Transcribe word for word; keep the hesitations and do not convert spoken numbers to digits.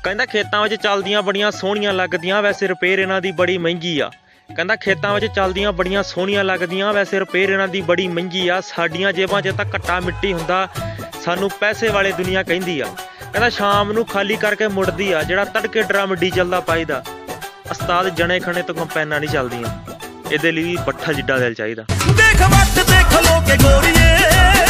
ਕਹਿੰਦਾ ਖੇਤਾਂ ਵਿੱਚ ਚੱਲਦੀਆਂ ਬੜੀਆਂ ਸੋਹਣੀਆਂ ਲੱਗਦੀਆਂ, ਵੈਸੇ ਰਿਪੇਅਰ ਇਹਨਾਂ ਦੀ ਬੜੀ ਮਹਿੰਗੀ ਆ। ਕਹਿੰਦਾ ਖੇਤਾਂ ਵਿੱਚ ਚੱਲਦੀਆਂ ਬੜੀਆਂ ਸੋਹਣੀਆਂ ਲੱਗਦੀਆਂ, ਵੈਸੇ ਰਿਪੇਅਰ ਇਹਨਾਂ ਦੀ ਬੜੀ ਮਹਿੰਗੀ ਆ। ਸਾਡੀਆਂ ਜੇਬਾਂ 'ਚ ਤਾਂ ਘੱਟਾ ਮਿੱਟੀ ਹੁੰਦਾ, ਸਾਨੂੰ ਪੈਸੇ ਵਾਲੇ ਦੁਨੀਆ ਕਹਿੰਦੀ ਆ। ਕਹਿੰਦਾ ਸ਼ਾਮ ਨੂੰ ਖਾਲੀ ਕਰਕੇ ਮੁੜਦੀ ਆ, ਜਿਹੜਾ ਤੜਕੇ ਡਰਮ ਡੀਜ਼ਲ ਦਾ ਪਾਈਦਾ। ਉਸਤਾਦ ਜਣੇ ਖਣੇ ਤੋਂ ਕੰਪੈਨਾਂ ਨਹੀਂ ਚੱਲਦੀਆਂ, ਇਹਦੇ ਲਈ ਬੱਠਾ ਜਿੱਡਾ ਦਿਲ ਚਾਹੀਦਾ। ਦੇਖ ਵੱਟ ਤੇ ਖਲੋ ਕੇ ਗੋਰੀਏ